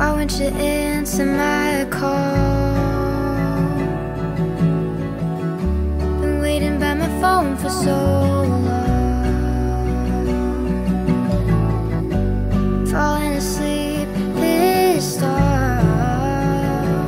Why won't you answer my call? Been waiting by my phone for so long, falling asleep pissed off.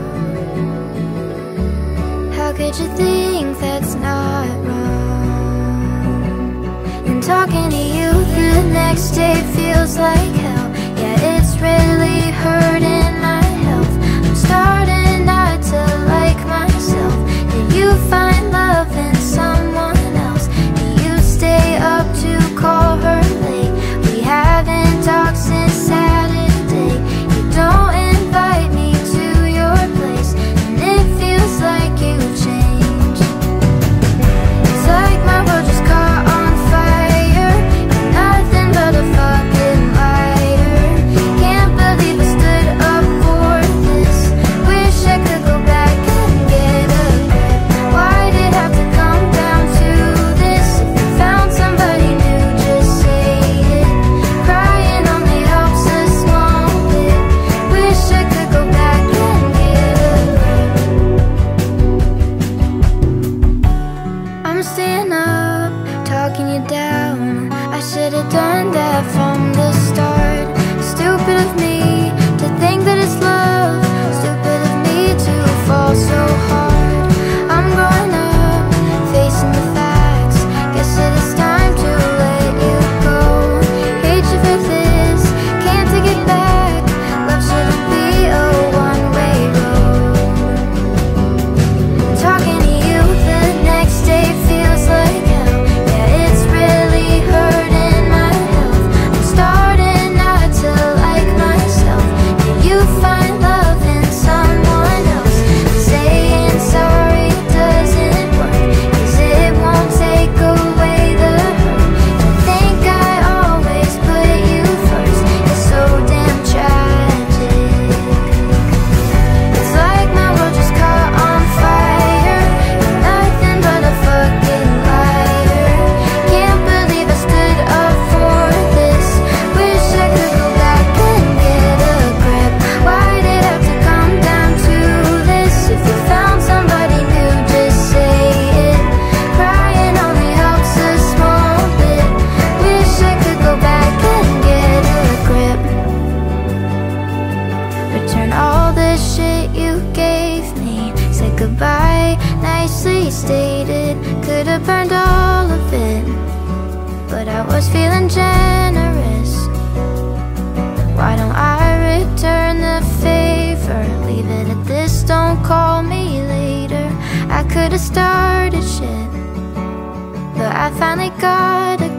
How could you think that's not wrong? And talking to you the next day feels like hell. Yeah, it's really hurting my health. I'm starting not to like myself. Did you find love in someone else? Do you stay up to call her late? We haven't talked since Saturday. You don't invite me to your place, and it feels like you've changed. It's like my world just caught on fire. You're nothing but a fucking liar. Can't believe I stood up for this. Wish I could go back and get a grip. Why did it have to come down to this? If you found somebody new, just say it. Crying only helps a small bit. Wish I could go back and get a grip. I'm staying up, talking you down. I should've done that from the start. Stupid of me to think that it's love. Stupid of me to fall so hard. I'm growing up, facing the facts. Guess it is time to let you go. Hate you for this, can't take it back. Love shouldn't be a one-way road. Talking to you the next day feels like hell. Yeah, it's really hurting my health. I'm starting not to like myself. Did you find love in someone else? Saying sorry doesn't work, 'cause it won't take away the hurt. You think I always put you first. It's so damn tragic. It's like my world just caught on fire. You're nothing but a fucking liar. Can't believe I stood up for this. Wish I could go back and get a grip. Why did it have to come down to this? If you found somebody new, just say it. Crying only helps a small bit. Wish I could go back and get a grip. Return all the shit you gave me. Say goodbye, nicely stated. Could've burned all of it, but I was feeling generous. Why don't I return the favor? Leave it at this, don't call me later. I could've started shit, but I finally got a